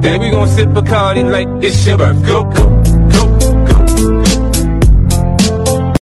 Then we gon' sip Bacardi like it's your birth. Go, go.